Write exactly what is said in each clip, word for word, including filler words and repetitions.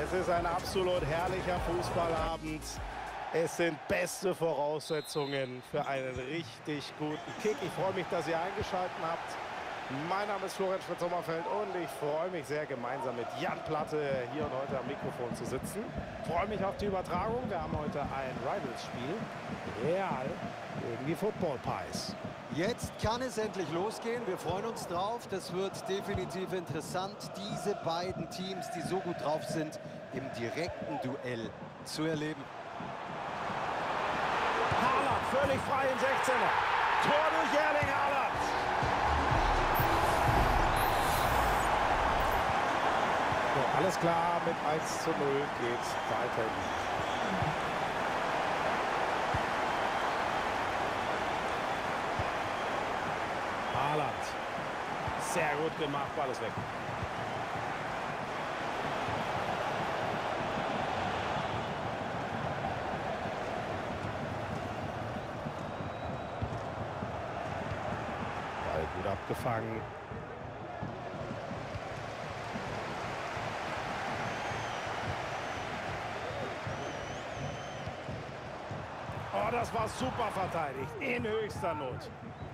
Es ist ein absolut herrlicher Fußballabend. Es sind beste Voraussetzungen für einen richtig guten Kick. Ich freue mich, dass ihr eingeschaltet habt. Mein Name ist Florian Schmidt-Sommerfeld und ich freue mich sehr, gemeinsam mit Jan Platte hier und heute am Mikrofon zu sitzen. Ich freue mich auf die Übertragung. Wir haben heute ein Rivals-Spiel. Real gegen die Football Pies. Jetzt kann es endlich losgehen. Wir freuen uns drauf. Das wird definitiv interessant, diese beiden Teams, die so gut drauf sind, im direkten Duell zu erleben. Haaland völlig frei im sechzehner. Tor durch Erling Haaland. So, alles klar, mit eins zu null geht's weiter. Haaland. Sehr gut gemacht, Ball ist weg. Ball gut abgefangen. Oh, das war super verteidigt. In höchster Not.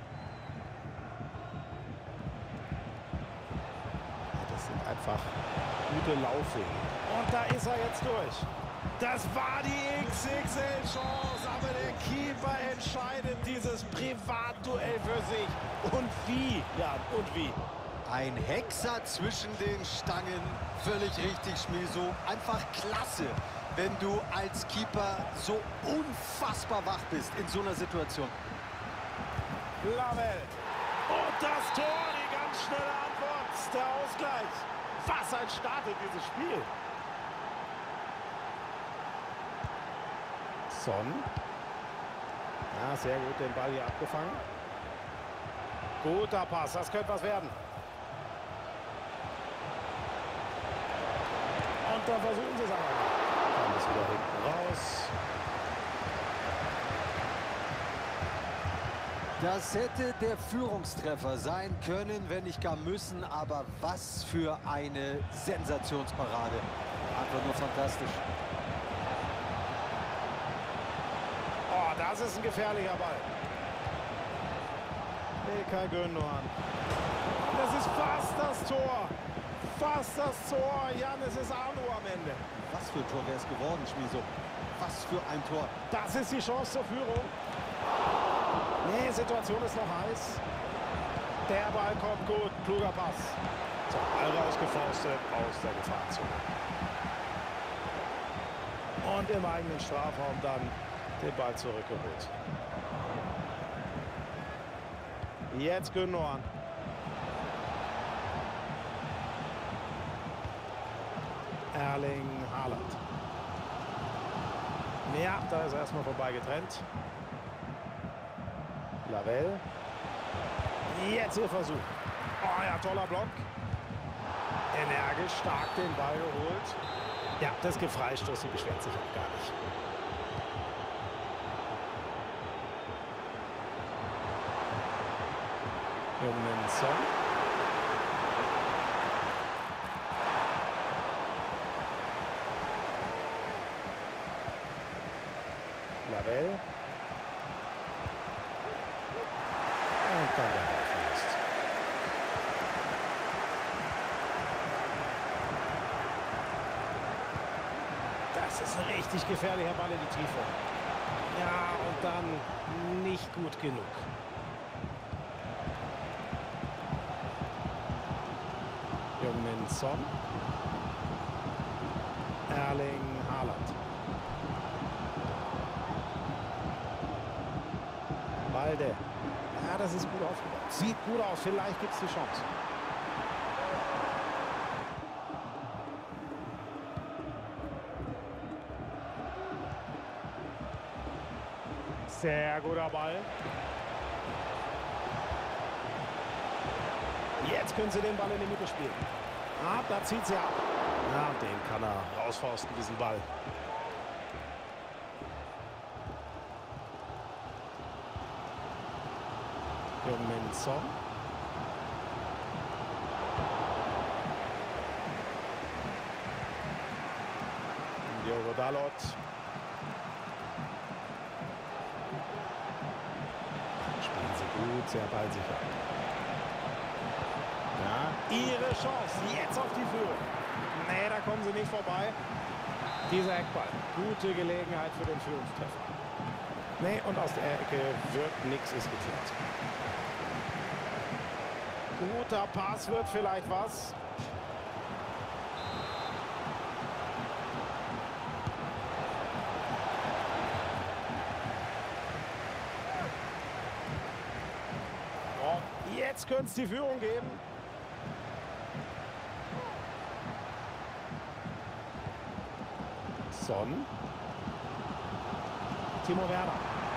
Einfach gute Laufwege. Und da ist er jetzt durch. Das war die X X L-Chance, aber der Keeper entscheidet dieses Privatduell für sich. Und wie? Ja, und wie? Ein Hexer zwischen den Stangen. Völlig richtig, Schmieso. Einfach klasse, wenn du als Keeper so unfassbar wach bist in so einer Situation. Lavelle. Und das Tor, die ganz schnelle Antwort. Der Ausgleich. Was ein Start in dieses Spiel. Son. Ja, sehr gut den Ball hier abgefangen. Guter Pass, das könnte was werden. Und da versuchen sie es aber. Dann ist wieder hinten raus. Das hätte der Führungstreffer sein können, wenn nicht gar müssen. Aber was für eine Sensationsparade. Einfach nur fantastisch. Oh, das ist ein gefährlicher Ball. İlkay Gündoğan. Das ist fast das Tor. Fast das Tor. Jan, es ist Arno am Ende. Was für ein Tor wäre es geworden, Schmieso. Was für ein Tor. Das ist die Chance zur Führung. Nee, Situation ist noch heiß. Der Ball kommt gut. Kluger Pass. So, Ball rausgefaustet aus der Gefahrzone. Und im eigenen Strafraum dann den Ball zurückgeholt. Jetzt Gündoğan. Erling Haaland. Ja, da ist er erstmal vorbei getrennt. Lavelle. Jetzt ihr Versuch. Oh ja, toller Block. Energisch, stark den Ball geholt. Ja, das Gefreistoß, sie beschwert sich auch gar nicht. Son. Lavelle. Und dann der Ballverlust. Das ist ein richtig gefährlicher Ball in die Tiefe. Ja, und dann nicht gut genug. Son. Erling Haaland. Balde. Ja, das ist gut aufgebaut. Sieht gut aus. Vielleicht gibt es die Chance. Sehr guter Ball. Jetzt können sie den Ball in die Mitte spielen. Ah, da zieht sie ab. Ja, den kann er rausfausten, diesen Ball. Son. Dalot. Spielen sie gut, sehr ballsicher. Ja, ihre Chance. Jetzt auf die Führung. Nee, da kommen sie nicht vorbei. Dieser Eckball. Gute Gelegenheit für den Führungstreffer. Nee, und aus der Ecke wird nichts, ist geklärt. Guter Pass wird vielleicht was. Oh, jetzt könnte es die Führung geben. Son. Timo Werner.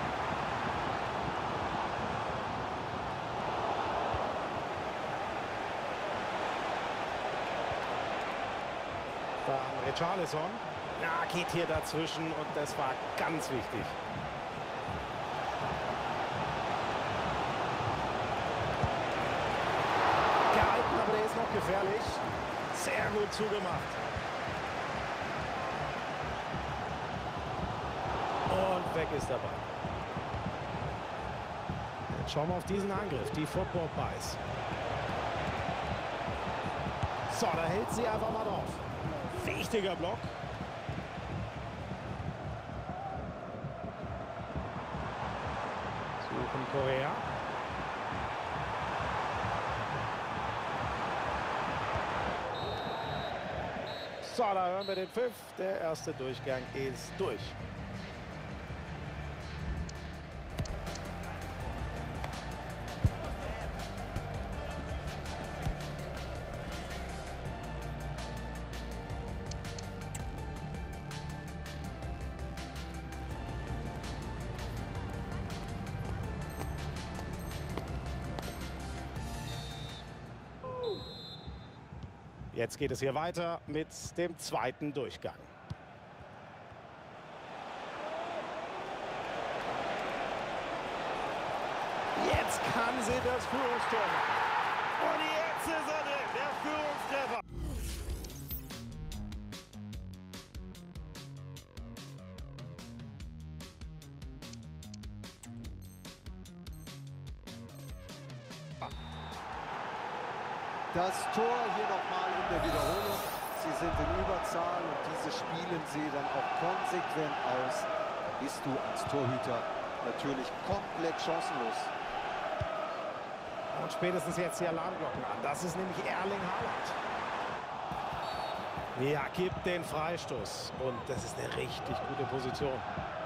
Dann Richarlison. Ja, geht hier dazwischen und das war ganz wichtig. Gehalten, aber der ist noch gefährlich. Sehr gut zugemacht. Und weg ist der Ball. Jetzt schauen wir auf diesen Angriff. Die Football Pies. So, da hält sie einfach mal drauf. Wichtiger Block. Suchen Korea. So, da hören wir den Pfiff. Der erste Durchgang ist durch. Jetzt geht es hier weiter mit dem zweiten Durchgang. Jetzt kann sie das Führungstor machen. Und jetzt ist er drin, der Führungstreffer. Das Tor hier nochmal in der Wiederholung. Sie sind in Überzahl und diese spielen sie dann auch konsequent aus. Bist du als Torhüter natürlich komplett chancenlos. Und spätestens jetzt die Alarmglocken an. Das ist nämlich Erling Haaland. Ja, gibt den Freistoß. Und das ist eine richtig gute Position.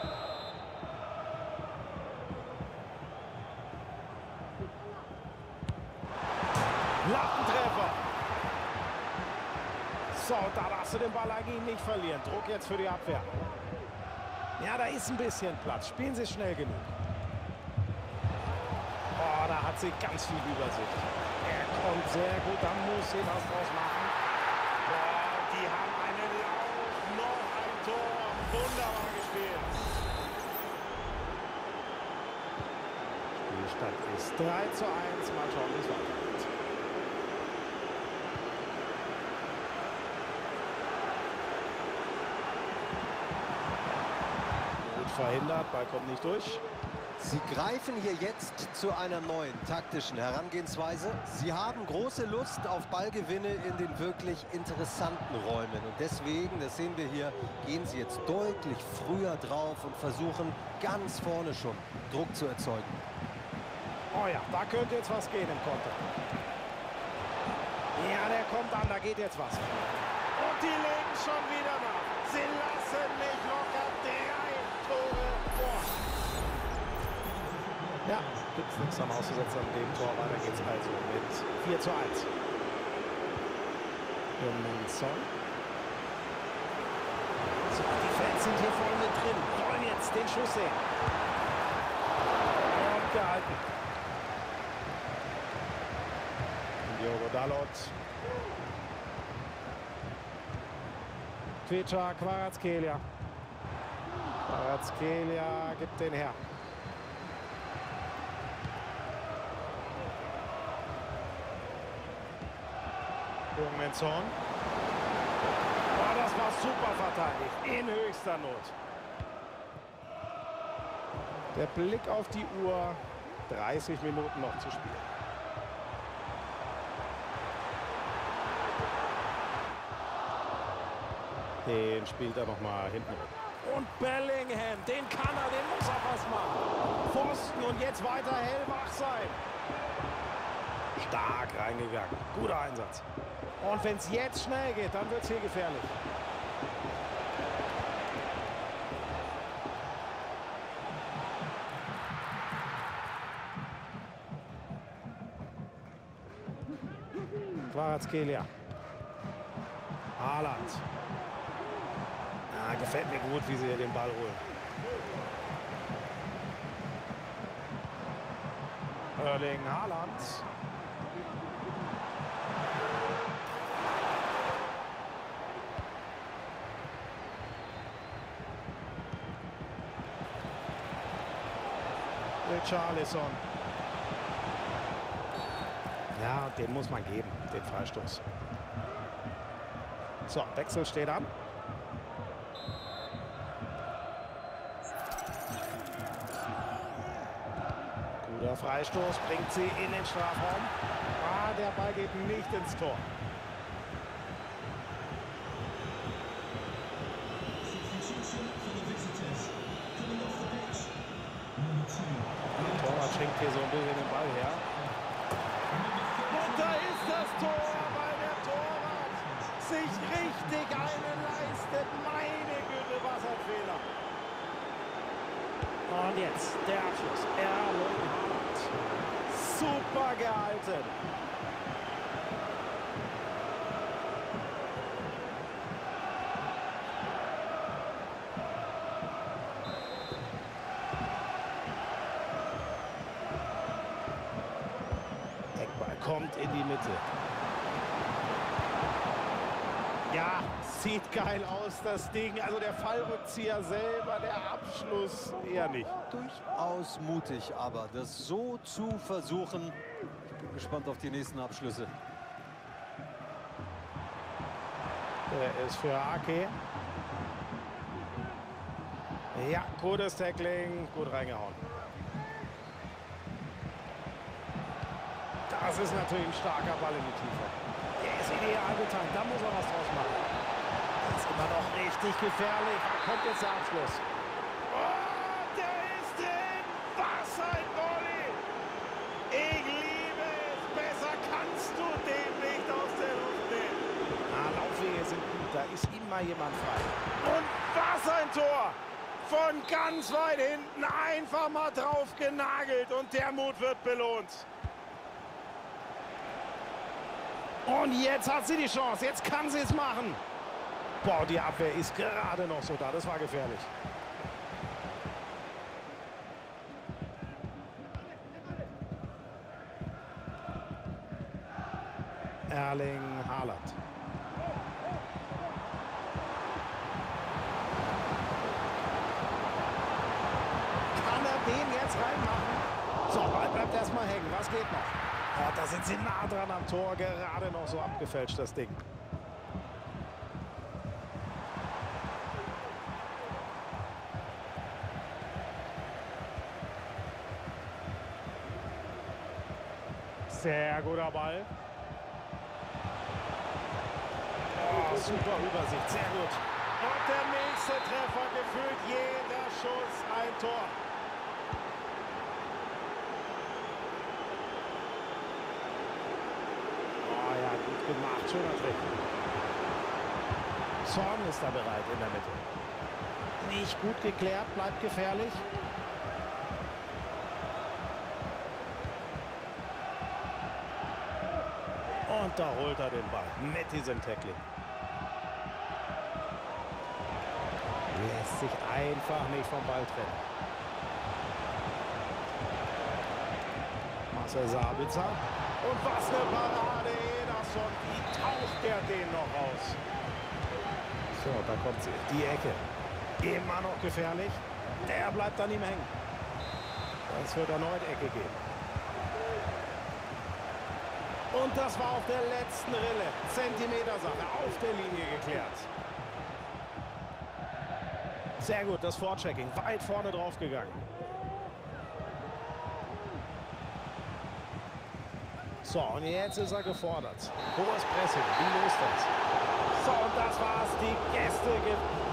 Lattentreffer. So, da darfst du den Ball eigentlich nicht verlieren. Druck jetzt für die Abwehr. Ja, da ist ein bisschen Platz. Spielen sie schnell genug. Oh, da hat sie ganz viel Übersicht. Er kommt sehr gut, da muss sie was draus machen. Boah, die haben einen Lauf, noch ein Tor. Wunderbar gespielt. Spielstand ist drei zu eins. Mal schauen, wie es weitergeht. Verhindert, Ball kommt nicht durch. Sie greifen hier jetzt zu einer neuen taktischen Herangehensweise. Sie haben große Lust auf Ballgewinne in den wirklich interessanten Räumen. Und deswegen, das sehen wir hier, gehen sie jetzt deutlich früher drauf und versuchen ganz vorne schon Druck zu erzeugen. Oh ja, da könnte jetzt was gehen im Konter. Ja, der kommt an, da geht jetzt was. Und die legen schon wieder nach. Sie lassen nicht locker. Drei Tore vor. Ja, gibt es nichts am Auszusetzen an dem Tor. Weiter geht's also mit vier zu eins. Son. So, die Fans sind hier voll mit drin. Wollen jetzt den Schuss sehen. Und gehalten. Diogo Dalot. Kvicha, Kvaratskhelia. Kvaratskhelia gibt den her. Son. Ah, das war super verteidigt, in höchster Not. Der Blick auf die Uhr, dreißig Minuten noch zu spielen. Den spielt er noch mal hinten. Und Bellingham, den kann er, den muss er fast machen. Pfosten und jetzt weiter hellwach sein. Stark reingegangen, guter Einsatz. Und wenn es jetzt schnell geht, dann wird es hier gefährlich. Kvaratskhelia. Haaland. Ja, gefällt mir gut, wie sie hier den Ball holen. Erling Haaland. Richarlison. Ja, den muss man geben, den Freistoß. So, Wechsel steht an. Guter Freistoß, bringt sie in den Strafraum. Ah, der Ball geht nicht ins Tor. Der Torwart schenkt hier so ein bisschen den Ball her. Und da ist das Tor, weil der Torwart sich richtig einen leistet. Meine Güte, was ein Fehler. Und jetzt der Abschluss. Erling Haaland. Super gehalten. Eckball kommt in die Mitte. Ja, sieht geil aus, das Ding. Also der Fallrückzieher selber, der Abschluss eher nicht. Durchaus mutig, aber das so zu versuchen. Ich bin gespannt auf die nächsten Abschlüsse. Der ist für Ake. Ja, gutes Tackling, gut reingehauen. Das ist natürlich ein starker Ball in die Tiefe. Der ist ideal getimt, da muss er was draus machen. Das ist immer noch richtig gefährlich. Da kommt jetzt der Abschluss. Oh, der ist drin! Was ein Volley! Ich liebe es! Besser kannst du den nicht aus der Luft nehmen. Ah, Laufwege sind gut, da ist immer jemand frei. Und was ein Tor! Von ganz weit hinten einfach mal drauf genagelt und der Mut wird belohnt. Und jetzt hat sie die Chance. Jetzt kann sie es machen. Boah, die Abwehr ist gerade noch so da. Das war gefährlich. Erling Haaland. Kann er den jetzt reinmachen? So, Ball bleibt erstmal hängen. Was geht noch? Ja, da sind sie nah dran am Tor, gerade noch so abgefälscht, das Ding. Sehr guter Ball. Oh, super Übersicht, sehr gut. Und der nächste Treffer, gefühlt jeder Schuss ein Tor. Gut gemacht, schöner Trick. Son ist da bereit in der Mitte. Nicht gut geklärt, bleibt gefährlich. Und da holt er den Ball mit diesem Tackling. Lässt sich einfach nicht vom Ball trennen. Marcel Sabitzer. Und was eine Parade, Ederson. Wie taucht der den noch raus? So, da kommt sie. Die Ecke. Immer noch gefährlich. Der bleibt dann ihm hängen. Es wird erneut Ecke geben. Und das war auf der letzten Rille. Zentimeter Sache. Auf der Linie geklärt. Sehr gut, das Vorchecking. Weit vorne drauf gegangen. So, und jetzt ist er gefordert. Hohes Pressing. Wie löst das? So, und das war's. Die Gäste gewinnen.